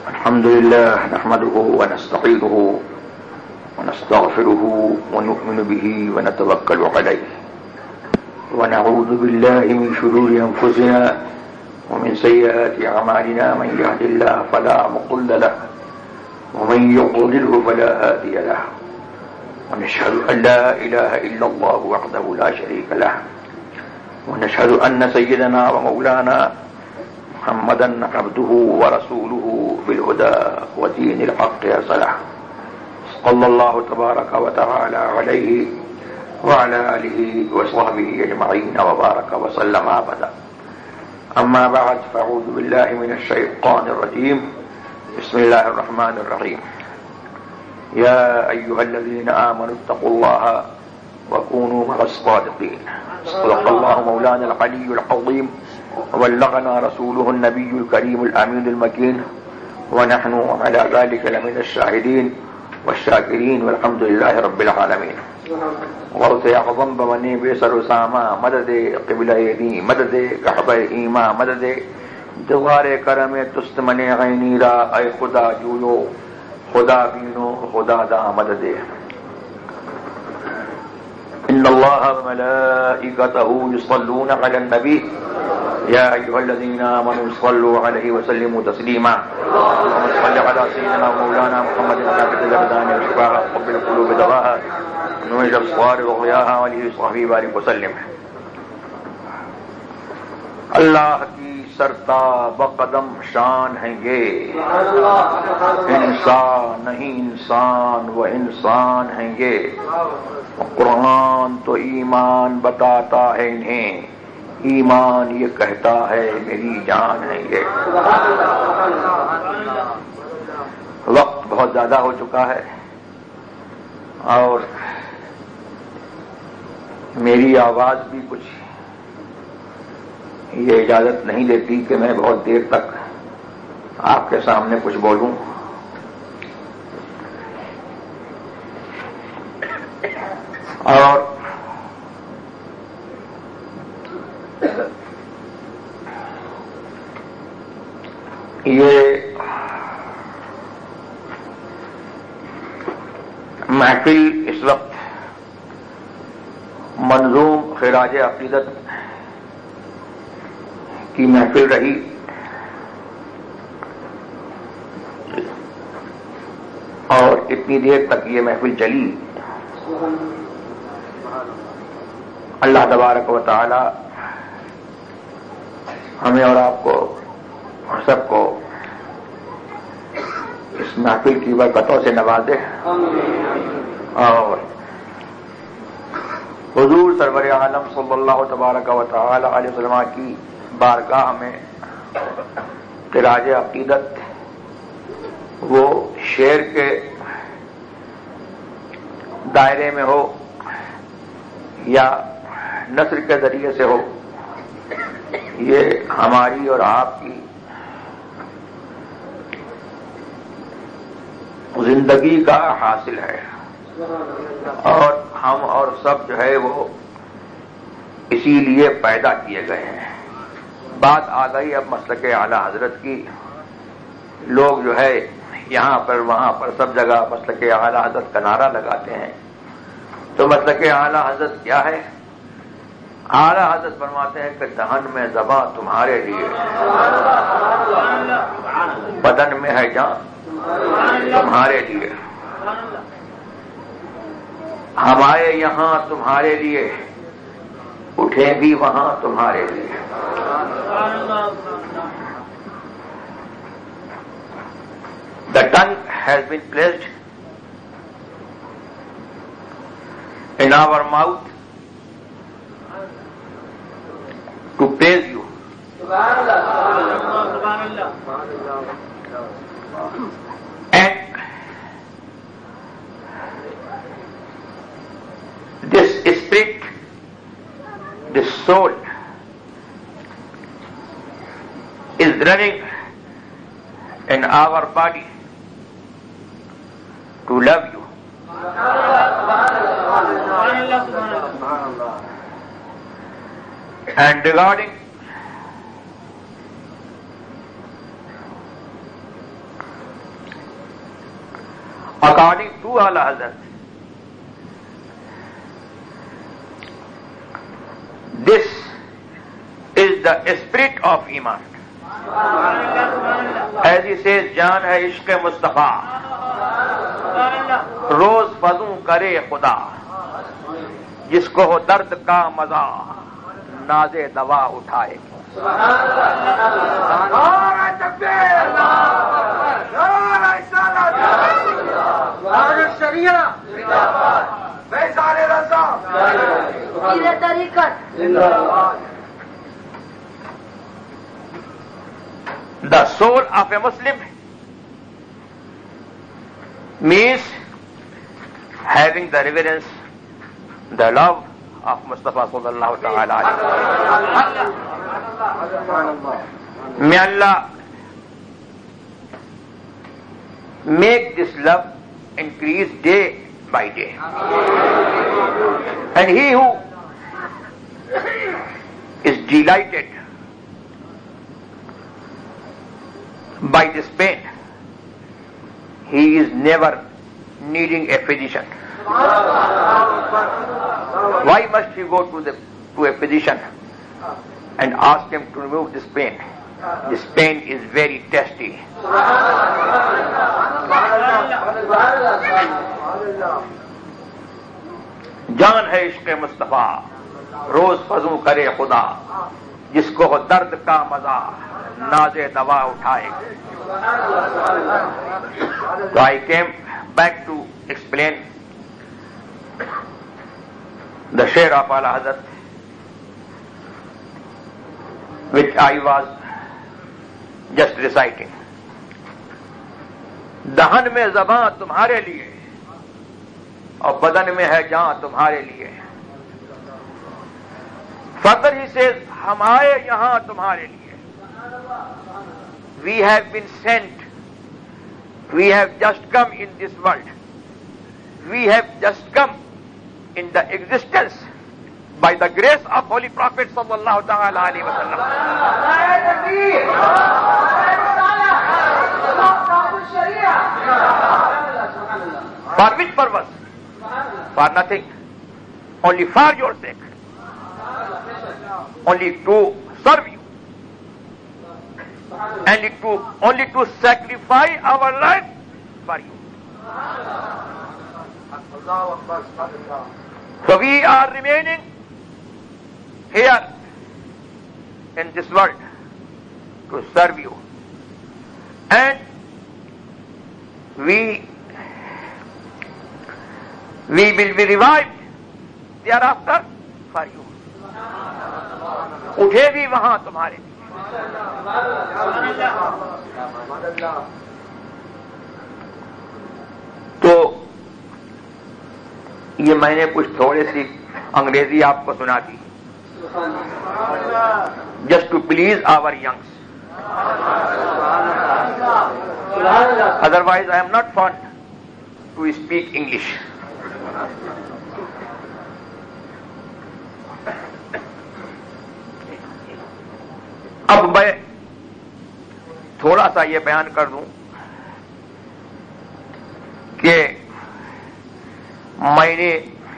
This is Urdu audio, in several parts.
الحمد لله نحمده ونستعينه ونستغفره ونؤمن به ونتوكل عليه ونعوذ بالله من شرور أنفسنا ومن سيئات أعمالنا من يهد الله فلا مضل له ومن يضلله فلا هادي له ونشهد أن لا إله إلا الله وحده لا شريك له ونشهد أن سيدنا ومولانا محمدا عبده ورسوله بالهدى ودين الحق أرسله صلى الله تبارك وتعالى عليه وعلى آله وصحبه أجمعين وبارك وسلم أبدا. أما بعد فأعوذ بالله من الشيطان الرجيم. بسم الله الرحمن الرحيم. يا أيها الذين آمنوا اتقوا الله وكونوا مع الصادقين. صدق الله مولانا العلي العظيم وبلغنا رسوله النبي الكريم الأمين المكين ونحن على ذلك لمن الشاهدين والشاكرين والحمد لله رب العالمين. غوث اعظم بمنی بے سر اسامہ مدد قبلہ دی مدد کعبہ ایما مدد دوار کرم تست من عینی را اے خدا جویو خدا بینو خدا دا مدد. ان اللہ وملائکته یصلون علی النبی یا ایها الذین آمنوا صلوا علیہ وسلموا تسلیما. اللهم صل علی سیدنا مولانا محمد النافع الابدان والشفاء قبل القلوب دواها نور الابصار وضياها وعليه وصحبه بارك وسلم. اللہ کی سرتاب قدم شان ہے یہ انسان نہیں انسان و انسان ہیں یہ. قرآن تو ایمان بتاتا ہے انہیں ایمان یہ کہتا ہے میری جان ہے یہ. وقت بہت زیادہ ہو چکا ہے اور میری آواز بھی کچھ یہ اجازت نہیں دیتی کہ میں بہت دیر تک آپ کے سامنے کچھ بولوں. اور یہ محفل اس وقت منظوم خراج عقیدت کی محفل رہی. اور اتنی دیر تک یہ محفل چلی. اللہ تبارک و تعالی ہمیں اور آپ کو سب کو اس محفل کی برکتوں سے نوازے اور حضور سرور عالم صلی اللہ تبارک و تعالی علیہ وسلم کی بارگاہ میں خراج عقیدت وہ شعر کے دائرے میں ہو یا نثر کے ذریعے سے ہو، یہ ہماری اور آپ کی زندگی کا حاصل ہے اور ہم اور سب جو ہے وہ اسی لیے پیدا کیے گئے ہیں. بات آ گئی اب مسلک اعلی حضرت کی. لوگ جو ہے یہاں پر وہاں پر سب جگہ مسلک اعلی حضرت کا نعرہ لگاتے ہیں. تو مسلک اعلی حضرت کیا ہے؟ اعلی حضرت فرماتے ہیں کہ دہن میں زباں تمہارے لیے، بدن میں ہے جان تمہارے لیے، ہم آئے یہاں تمہارے لیے، اٹھے بھی وہاں تمہارے لیے. The tongue has been placed in our mouth to praise you. And this spirit, this soul is running in our body to love you. And regarding According to Ala Hazrat, this is the spirit of Iman. As he says, jaan hai ishq Mustafa, روز فضوں کرے خدا, جس کو ہو درد کا مزہ ناز دوا اٹھائے. The soul of a Muslim means having the reverence, the love of Mustafa sallallahu ta'ala alayhi wa sallam. May Allah make this love increase day by day. And he who is delighted by this pain, he is never needing a physician. Why must he go to a physician and ask him to remove this pain? This pain is very tasty. جان ہے عشق مصطفیٰ, روز فضوں کرے خدا, جس کو ہو درد کا مزہ ناز دوا اٹھائے. So I came back to explain the share of Ala Hazrat, which I was just reciting. دہن میں زباں تمہارے لیے اور بدن میں ہے جان تمہارے لیے. Further he says, ہم آئے یہاں تمہارے لیے. We have been sent. We have just come in this world. We have just come in the existence by the grace of Holy Prophet sallallahu ta'ala alayhi wa sallam. For which purpose? For nothing. Only for your sake. Only to serve you. And only to sacrifice our life for you. So we are remaining here in this world to serve you. And we will be revived thereafter for you. اٹھے بھی وہاں تمہارے لیے. تو یہ میں نے کچھ تھوڑی سی انگریزی آپ کو سنا دی, just to please our youngs. Otherwise I am not fond to speak English. اب میں تھوڑا سا یہ بیان کر دوں کہ میں نے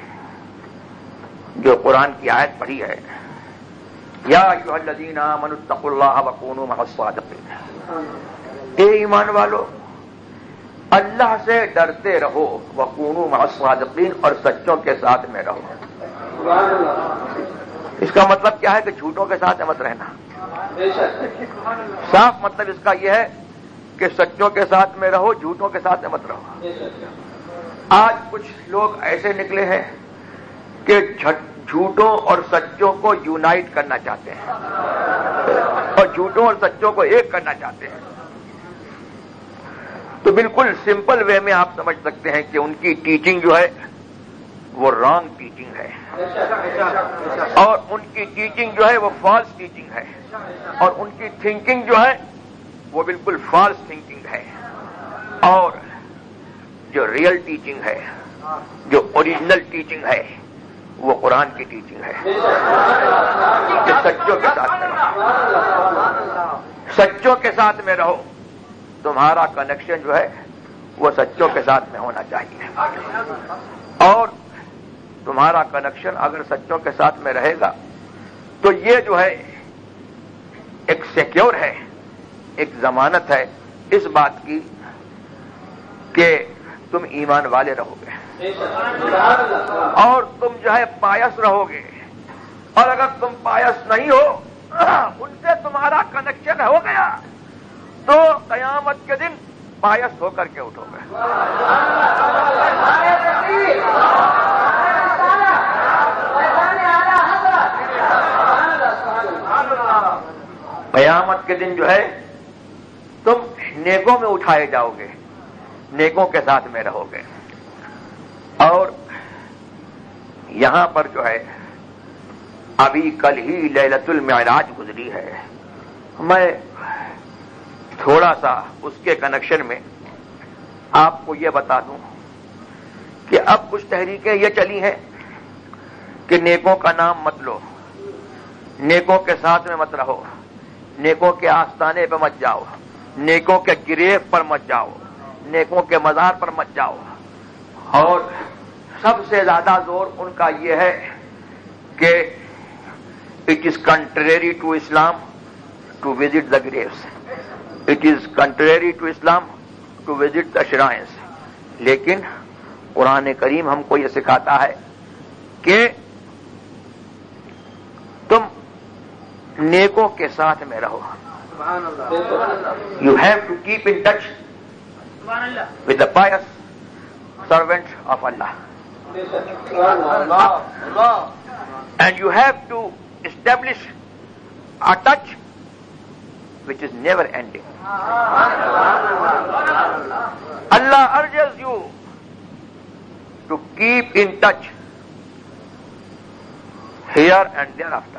جو قرآن کی آیت پڑھی ہے, یا ایھا الذین آمنوا اتقوا اللہ وکونوا مع الصادقین, اے ایمان والو اللہ سے ڈرتے رہو, وکونوا مع الصادقین, اور سچوں کے ساتھ میں رہو. اس کا مطلب کیا ہے کہ جھوٹوں کے ساتھ مت رہنا. صاف مطلب اس کا یہ ہے کہ سچوں کے ساتھ میں رہو, جھوٹوں کے ساتھ مت رہو. آج کچھ لوگ ایسے نکلے ہیں کہ جھوٹوں اور سچوں کو یونائٹ کرنا چاہتے ہیں اور جھوٹوں اور سچوں کو ایک کرنا چاہتے ہیں. تو بالکل سمپل وے میں آپ سمجھ سکتے ہیں کہ ان کی ٹیچنگ جو ہے وہ رانگ ٹیچنگ ہے, اور ان کی ٹیچنگ جو ہے وہ فالس ٹیچنگ ہے, اور ان کی تھنکنگ جو ہے وہ بالکل فالس تھنکنگ ہے. اور جو ریئل ٹیچنگ ہے, جو اوریجنل ٹیچنگ ہے, وہ قرآن کی ٹیچنگ ہے کہ سچوں کے ساتھ میں رہو, سچوں کے ساتھ میں رہو. تمہارا کنیکشن جو ہے وہ سچوں کے ساتھ میں ہونا چاہیے، اور تمہارا کنیکشن اگر سچوں کے ساتھ میں رہے گا تو یہ جو ہے ایک سیکیور ہے، ایک ضمانت ہے اس بات کی کہ تم ایمان والے رہو گے اور تم جو ہے پایس رہو گے، اور اگر تم پایس نہیں ہو، ان سے تمہارا کنیکشن ہو گیا تو قیامت کے دن پایس ہو کر کے اٹھو گے۔ قیامت کے دن جو ہے تم نیکوں میں اٹھائے جاؤ گے، نیکوں کے ساتھ میں رہو گے۔ اور یہاں پر جو ہے ابھی کل ہی لیلۃ المعراج گزری ہے، میں تھوڑا سا اس کے کنیکشن میں آپ کو یہ بتا دوں کہ اب کچھ تحریکیں یہ چلی ہیں کہ نیکوں کا نام مت لو، نیکوں کے ساتھ میں مت رہو، نیکوں کے آستانے پہ مت جاؤ، نیکوں کے گریب پر مت جاؤ، نیکوں کے مزار پر مت جاؤ، اور سب سے زیادہ زور ان کا یہ ہے کہ it is contrary to Islam to visit the graves, it is contrary to Islam to visit the shrines. لیکن قرآن کریم ہم کو یہ سکھاتا ہے کہ تم نیکوں کے ساتھ میں رہو، you have to keep in touch with the pious servant of Allah, and you have to establish a touch which is never ending. Allah urges you to keep in touch here and thereafter.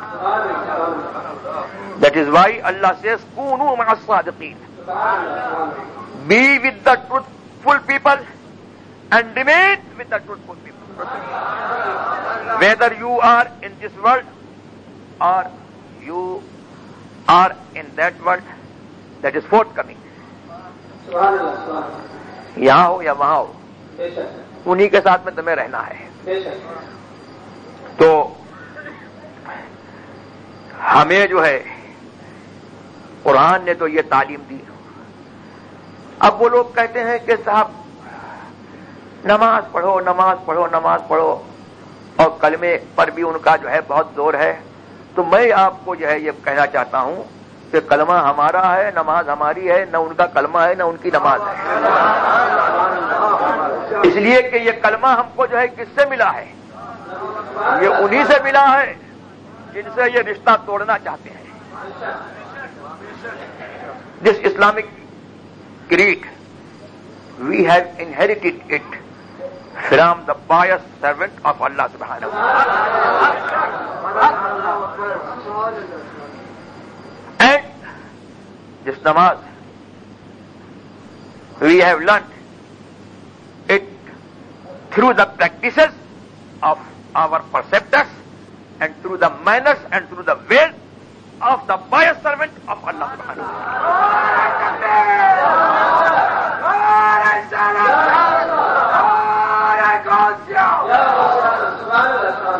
That is why Allah says, "Kunu ma'as sadiqeen." Be with the truthful people and remain with the truthful people. Whether you are in this world or you are in that world that is forthcoming. یہاں ہو یا وہاں ہو، انہی کے ساتھ میں تمہیں رہنا ہے۔ تو ہمیں جو ہے قرآن نے تو یہ تعلیم دی۔ اب وہ لوگ کہتے ہیں کہ صاحب نماز پڑھو، نماز پڑھو، نماز پڑھو، اور کلمے پر بھی ان کا جو ہے بہت زور ہے۔ تو میں آپ کو جو ہے یہ کہنا چاہتا ہوں کہ کلمہ ہمارا ہے، نماز ہماری ہے، نہ ان کا کلمہ ہے نہ ان کی نماز ہے۔ اس لیے کہ یہ کلمہ ہم کو جو ہے کس سے ملا ہے؟ یہ انہی سے ملا ہے جن سے یہ رشتہ توڑنا چاہتے ہیں۔ This Islamic creed, we have inherited it from the pious servant of Allah subhanahu wa ta'ala. And this namaz, we have learnt it through the practices of our preceptors and through the manners and through the ways of the pious servant of Allah subhanahu wa ta'ala.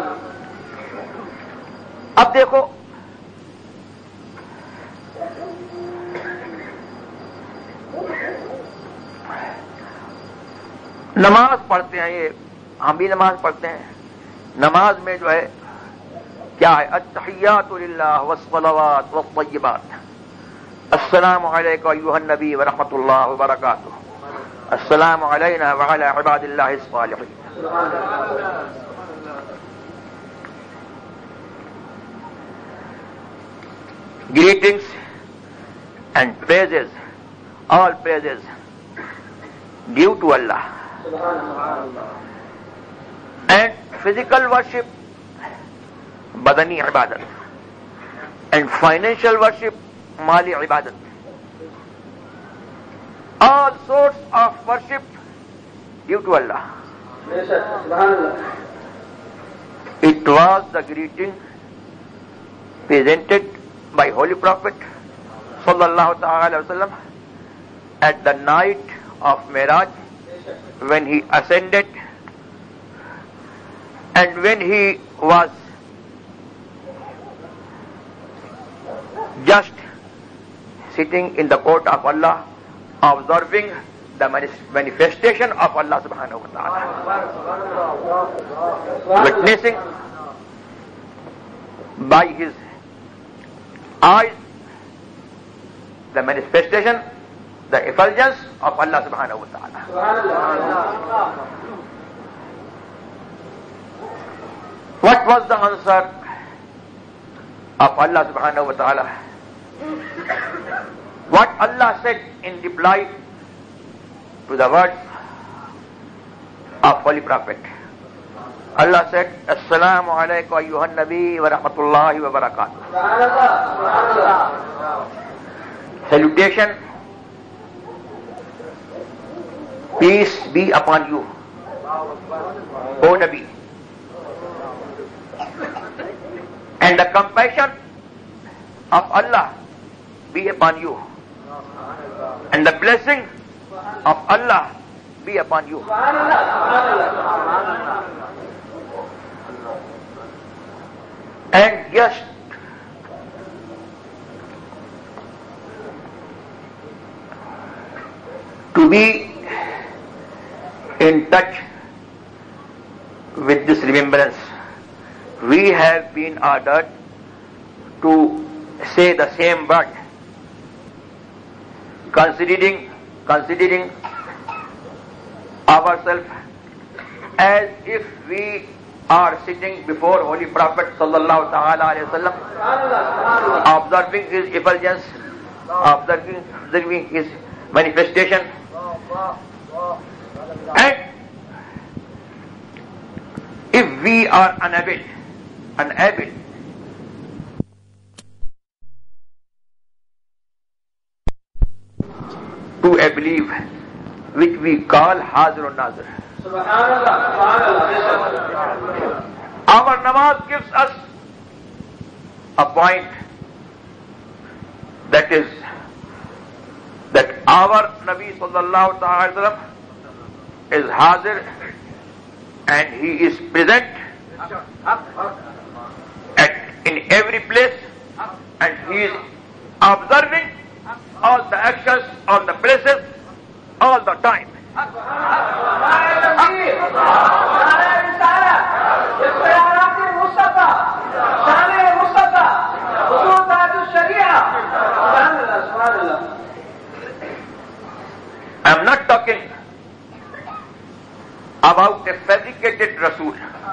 اب دیکھو نماز پڑھتے ہیں، یہ ہم بھی نماز پڑھتے ہیں۔ نماز میں جو ہے کیا ہے؟ التحیات للہ والصلوات والطیبات، السلام علیکم ایھا النبی ورحمۃ اللہ وبرکاتہ، السلام علینا وعلی عباد اللہ الصالحین۔ Greetings and praises, all praises due to Allah. And physical worship, badani ibadat, and financial worship, mali ibadat. All sorts of worship due to Allah. It was the greeting presented by Holy Prophet sallallahu ta'ala wa sallam at the night of Miraj, when he ascended and when he was just sitting in the court of Allah, observing the manifestation of Allah subhanahu wa ta'ala, witnessing by his eyes the manifestation, the effulgence of Allah subhanahu wa ta'ala. What was the answer of Allah subhanahu wa ta'ala? What Allah said in reply to the words of Holy Prophet? Allah said, Assalamu alaikum ayyuhan nabi wa rahmatullahi wa barakatuh. Salutation, peace be upon you, O Nabi, and the compassion of Allah be upon you, and the blessing of Allah be upon you. And just to be in touch with this remembrance, we have been ordered to say the same word, considering ourselves as if we are sitting before Holy Prophet sallallahu ta'ala alayhi wa sallam, observing his effulgence, observing his manifestation, and if we are unable to a belief which we call Hazir Nazir. Our namaz gives us a point, that is that our Nabi sallallahu ta'ala sallam is Hazir and he is present in every place, and he is observing all the actions, all the places, all the time. I am not talking about a fabricated Rasul.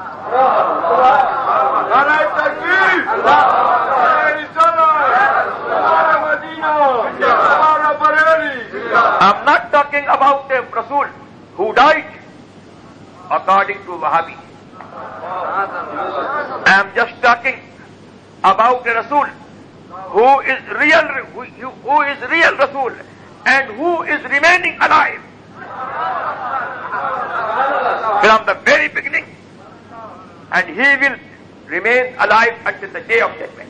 I'm not talking about a Rasul who died according to Wahhabi. I'm just talking about a Rasul who is real Rasul and who is remaining alive from the very beginning, and he will remain alive until the day of judgment.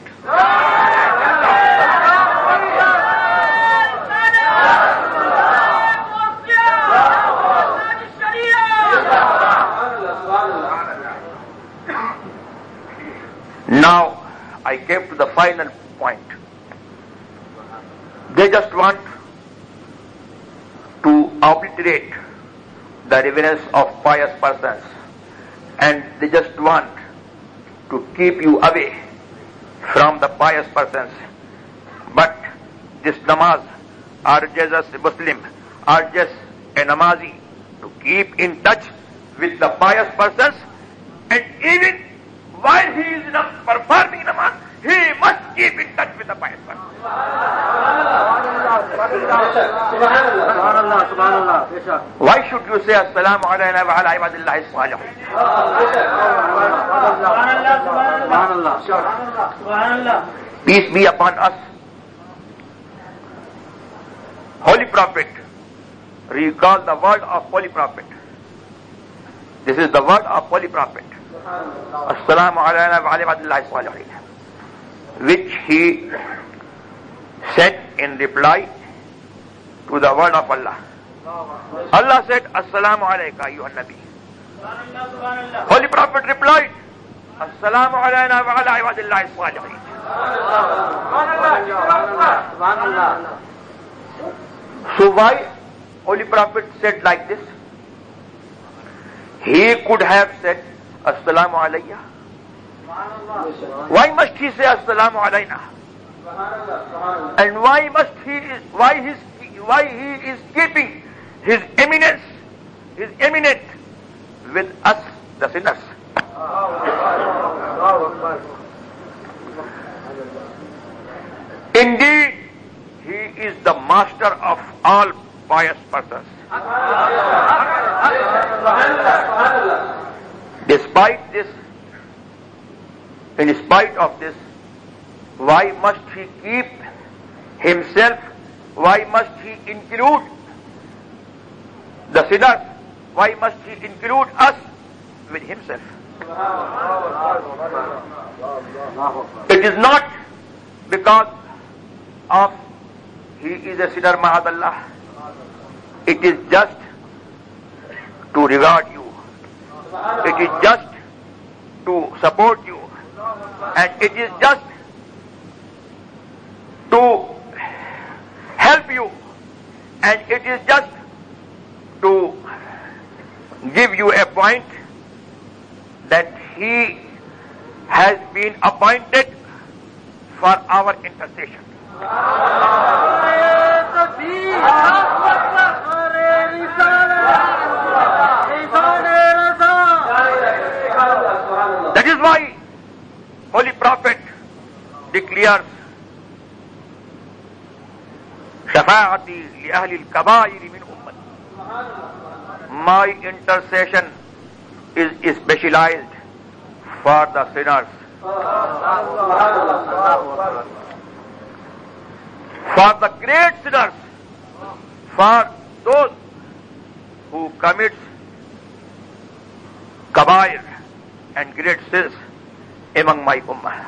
Now, I came to the final point. They just want to obliterate the reverence of pious persons, and they just want to keep you away from the pious persons. But this namaz urges us, Muslim, urges a namazi to keep in touch with the pious persons, and even while he is not performing namaz, he must keep in touch with the pious persons. Why should you say Assalamu alayna wa ala ibadillahi salihin? Peace be upon us. Holy Prophet, recall the word of Holy Prophet. This is the word of Holy Prophet. Assalamu alayna wa ala ibadillahi salihin, which he said in reply to the word of Allah. Allah said, Assalamu alayka, ayyuhan Nabi. Holy Prophet replied, Assalamu alayna wa ala ibadillahi salihin. So why Holy Prophet said like this? He could have said, Assalamu alayya. Why must he say Assalamu alayna? And why he is keeping his eminence with us, the sinners? Indeed, he is the master of all pious persons. In spite of this, why must he keep himself? Why must he include the sinners? Why must he include us with himself? It is not because of he is a sinner, ma'adallah. It is just to regard you. It is just to support you. And it is just to help you. And it is just to give you a point that he has been appointed for our intercession. That is why Holy Prophet declares, Shafa'ati li ahli al-kabair min ummati. My intercession is specialized for the sinners. For the great sinners, for those who commits kabair and great sins among my ummah.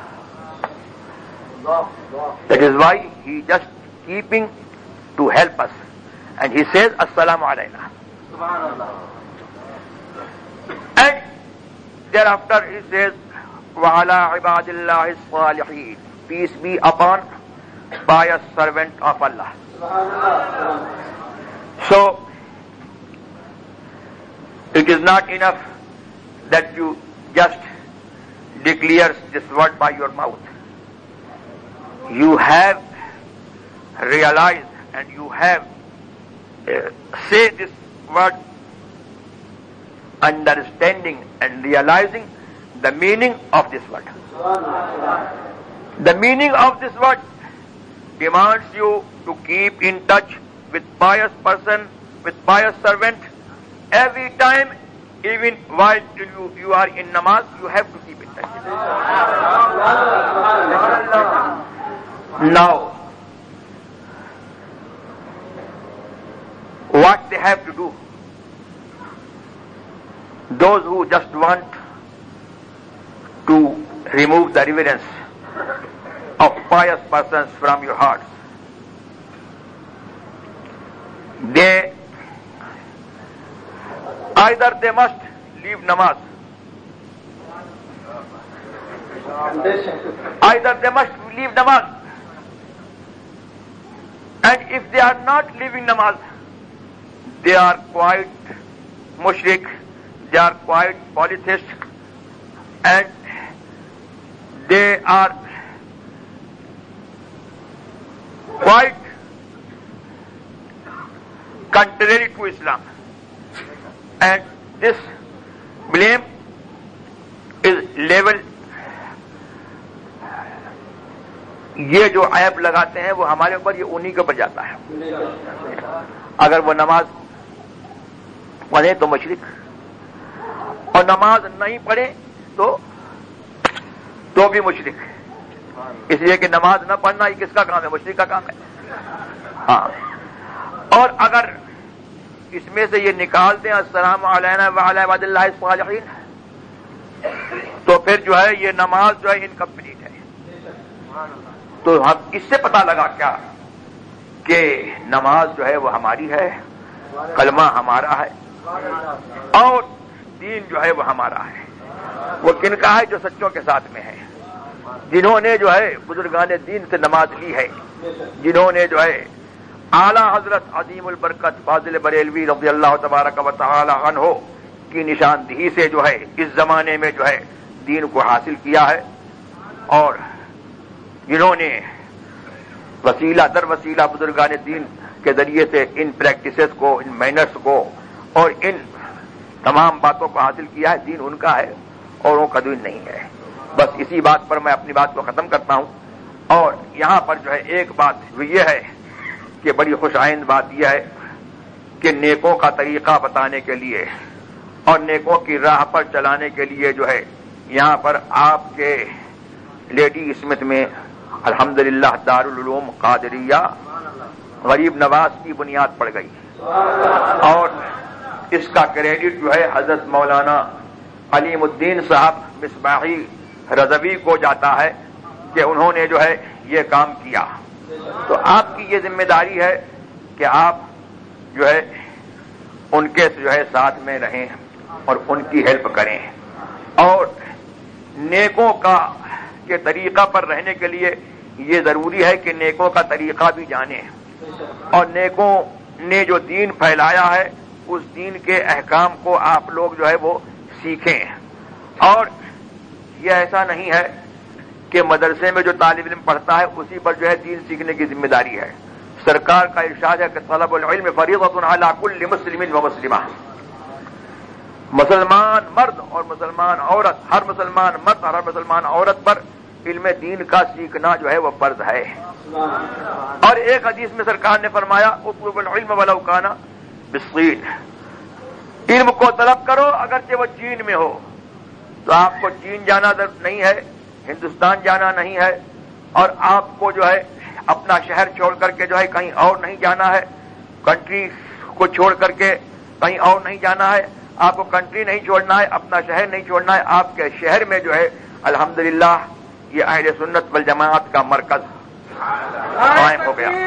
That is why he just keeping to help us. And he says, Assalamu alayna. And thereafter he says, Wa ala ibadillahi salihin. Peace be upon pious servant of Allah. So, it is not enough that you just declare this word by your mouth. You have realized and you have say this word understanding and realizing the meaning of this word. The meaning of this word demands you to keep in touch with pious person, with pious servant every time, even while you are in namaz, you have to keep in touch. Now, what they have to do? Those who just want to remove the reverence of pious persons from your hearts, either they must leave namaz, and if they are not leaving namaz, they are quite mushrik, they are quite polytheist, and they are quite contrary to Islam. And this blame is level. یہ جو عیب لگاتے ہیں وہ ہمارے اوپر، یہ انہی کے اوپر جاتا ہے. اگر وہ نماز پڑھے تو مشرک، اور نماز نہیں پڑھے تو بھی مشرک. اس لیے کہ نماز نہ پڑھنا یہ کس کا کام ہے؟ مشرک کا کام ہے. ہاں، اور اگر اس میں سے یہ نکال دیں السلام علینا وعلی عباد اللہ الصالحین، تو پھر جو ہے یہ نماز جو ہے انکمپلیٹ ہے. تو ہم اس سے پتہ لگا کیا کہ نماز جو ہے وہ ہماری ہے، کلمہ ہمارا ہے اور دین جو ہے وہ ہمارا ہے. وہ کن کا ہے؟ جو سچوں کے ساتھ میں ہے، جنہوں نے جو ہے بزرگان دین سے نماز لی ہے، جنہوں نے جو ہے اعلی حضرت عظیم البرکت فاضل بریلوی رضی اللہ تبارک و تعالی عنہ کی نشاندہی سے جو ہے اس زمانے میں جو ہے دین کو حاصل کیا ہے، اور جنہوں نے وسیلہ در وسیلہ بزرگان دین کے ذریعے سے ان پریکٹسز کو، ان مینرز کو اور ان تمام باتوں کو حاصل کیا ہے. دین ان کا ہے، اوروں کا دین نہیں ہے. بس اسی بات پر میں اپنی بات کو ختم کرتا ہوں. اور یہاں پر جو ہے ایک بات وہ یہ ہے کہ بڑی خوش آئند بات یہ ہے کہ نیکوں کا طریقہ بتانے کے لیے اور نیکوں کی راہ پر چلانے کے لیے جو ہے یہاں پر آپ کے لیڈی اسمتھ میں الحمدللہ دارالعلوم قادریہ غریب نواز کی بنیاد پڑ گئی، اور اس کا کریڈٹ جو ہے حضرت مولانا علیم الدین صاحب مصباحی رضوی کو جاتا ہے کہ انہوں نے جو ہے یہ کام کیا. تو آپ کی یہ ذمہ داری ہے کہ آپ جو ہے ان کے جو ہے ساتھ میں رہیں اور ان کی ہیلپ کریں، اور نیکوں کا کے طریقہ پر رہنے کے لیے یہ ضروری ہے کہ نیکوں کا طریقہ بھی جانیں، اور نیکوں نے جو دین پھیلایا ہے اس دین کے احکام کو آپ لوگ جو ہے وہ سیکھیں. اور یہ ایسا نہیں ہے کہ مدرسے میں جو طالب علم پڑھتا ہے اسی پر جو ہے دین سیکھنے کی ذمہ داری ہے. سرکار کا ارشاد ہے کہ طلب العلم فریضۃ علی کل مسلم و مسلمہ. مسلمان مرد اور مسلمان عورت، ہر مسلمان مرد اور ہر مسلمان عورت پر علم دین کا سیکھنا جو ہے وہ فرض ہے. اور ایک حدیث میں سرکار نے فرمایا اطلب العلم ولو کان بالصین، علم کو طلب کرو اگرچہ وہ چین میں ہو. تو آپ کو چین جانا نہیں ہے، ہندوستان جانا نہیں ہے، اور آپ کو جو ہے اپنا شہر چھوڑ کر کے جو ہے کہیں اور نہیں جانا ہے، کنٹری کو چھوڑ کر کے کہیں اور نہیں جانا ہے. آپ کو کنٹری نہیں چھوڑنا ہے، اپنا شہر نہیں چھوڑنا ہے. آپ کے شہر میں جو ہے الحمدللہ یہ اہل سنت والجماعت کا مرکز قائم ہو گیا.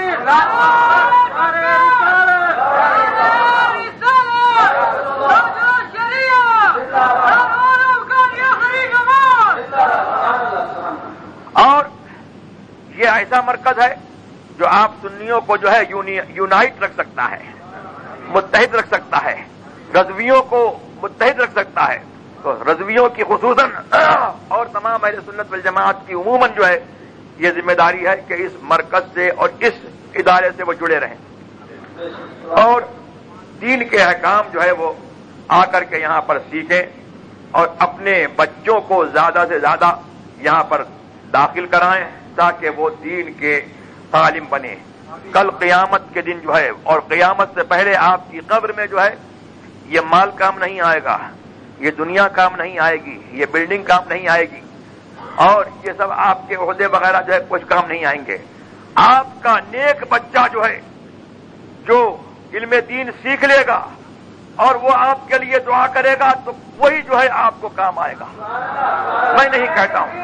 اور یہ ایسا مرکز ہے جو آپ سنیوں کو جو ہے یونائٹ رکھ سکتا ہے، متحد رکھ سکتا ہے، رضویوں کو متحد رکھ سکتا ہے. تو رضویوں کی خصوصاً اور تمام اہل سنت والجماعت کی عموماً جو ہے یہ ذمہ داری ہے کہ اس مرکز سے اور اس ادارے سے وہ جڑے رہیں، اور دین کے احکام جو ہے وہ آ کر کے یہاں پر سیکھیں، اور اپنے بچوں کو زیادہ سے زیادہ یہاں پر داخل کرائیں تاکہ وہ دین کے عالم بنے. کل قیامت کے دن جو ہے اور قیامت سے پہلے آپ کی قبر میں جو ہے یہ مال کام نہیں آئے گا، یہ دنیا کام نہیں آئے گی، یہ بلڈنگ کام نہیں آئے گی، اور یہ سب آپ کے عہدے وغیرہ جو ہے کچھ کام نہیں آئیں گے. آپ کا نیک بچہ جو ہے جو علم دین سیکھ لے گا اور وہ آپ کے لیے دعا کرے گا تو وہی جو ہے آپ کو کام آئے گا. میں نہیں کہتا ہوں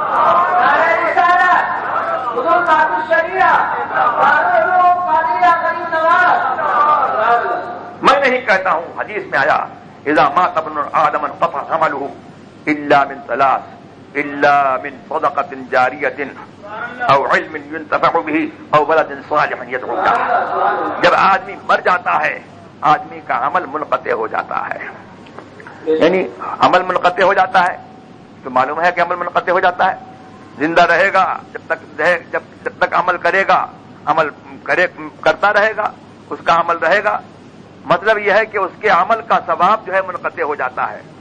حدیث میں آیا اذا مات ابن آدم انقطع عمله الا من ثلاث الا من صدقة جاریة او علم ينتفع به او ولد صالح يدعو له. جب آدمی مر جاتا ہے آدمی کا عمل منقطع ہو جاتا ہے، یعنی عمل منقطع ہو جاتا ہے تو معلوم ہے کہ عمل منقطع ہو جاتا ہے. زندہ رہے گا جب تک عمل کرے گا، کرتا رہے گا، اس کا عمل رہے گا. مطلب یہ ہے کہ اس کے عمل کا ثواب جو ہے منقطع ہو جاتا ہے.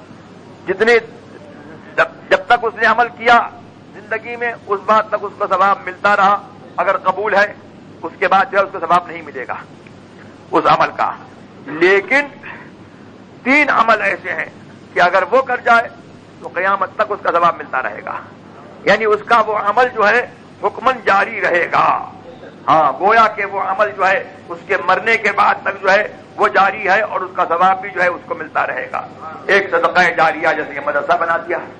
جب تک اس نے عمل کیا زندگی میں اس بات تک اس کو ثواب ملتا رہا. اگر قبول ہے اس کے بعد جو ہے اس کو ثواب نہیں ملے گا اس عمل کا. لیکن 3 عمل ایسے ہیں کہ اگر وہ کر جائے تو قیامت تک اس کا ثواب ملتا رہے گا، یعنی اس کا وہ عمل جو ہے حکمن جاری رہے گا. ہاں، گویا کہ وہ عمل جو ہے اس کے مرنے کے بعد تک جو ہے وہ جاری ہے اور اس کا ثواب بھی جو ہے اس کو ملتا رہے گا. ایک صدقہ جاریہ جیسے کہ مدرسہ بنا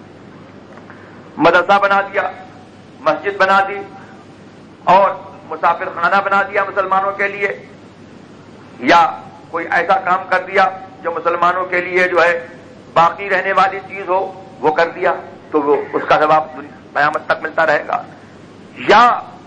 دیا، مسجد بنا دی اور مسافر خانہ بنا دیا مسلمانوں کے لیے، یا کوئی ایسا کام کر دیا جو مسلمانوں کے لیے جو ہے باقی رہنے والی چیز ہو وہ کر دیا تو وہ اس کا ثواب قیامت تک ملتا رہے گا. یا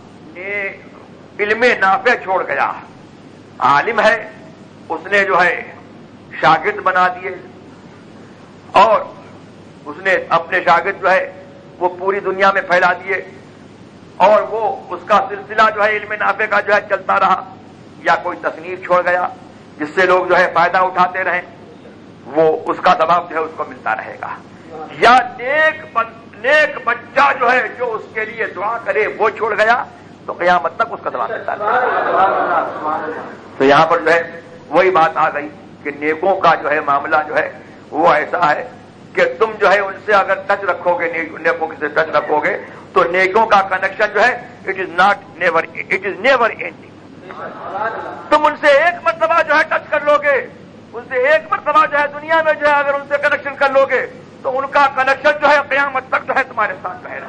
علم نافع چھوڑ گیا, عالم ہے اس نے جو ہے شاگرد بنا دیے اور اس نے اپنے شاگرد جو ہے وہ پوری دنیا میں پھیلا دیے اور وہ اس کا سلسلہ جو ہے علم نافع کا جو ہے چلتا رہا. یا کوئی تصنیف چھوڑ گیا جس سے لوگ جو ہے فائدہ اٹھاتے رہیں, وہ اس کا ثواب جو ہے اس کو ملتا رہے گا. یا نیک بچہ جو ہے جو اس کے لیے دعا کرے وہ چھوڑ گیا تو قیامت تک اس کا ثواب ملتا رہے گا. تو یہاں پر جو ہے وہی بات آ گئی کہ نیکوں کا جو ہے معاملہ جو ہے وہ ایسا ہے کہ تم جو ہے ان سے اگر ٹچ رکھو گے, نیکوں سے ٹچ رکھو گے تو نیکوں کا کنیکشن جو ہے اٹ از نیور اینڈنگ. تم ان سے ایک مرتبہ جو ہے ٹچ کر لو گے, ان سے ایک مرتبہ جو ہے دنیا میں جو ہے اگر ان سے کنیکشن کر لو گے تو ان کا کنیکشن جو ہے قیامت تک جو ہے تمہارے ساتھ رہے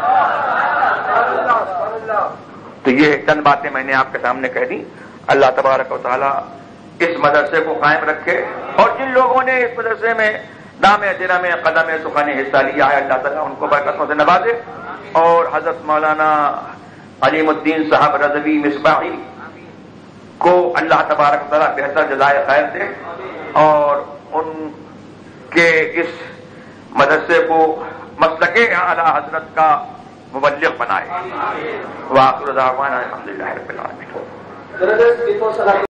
گا. تو یہ چند باتیں میں نے آپ کے سامنے کہہ دی. اللہ تبارک و تعالی اس مدرسے کو قائم رکھے اور جن لوگوں نے اس مدرسے میں دام دنم قدم سخن حصہ لیا ہے اللہ تعالیٰ ان کو برکتوں سے نوازے اور حضرت مولانا علیم الدین صاحب رضوی مصباحی کو اللہ تبارک و تعالیٰ بہتر جزائے خیر دے اور ان کے اس مدرسے کو مسلک اعلی حضرت کا مبلغ بنائے. وآخر دعوانا الحمدللہ رب العالمین.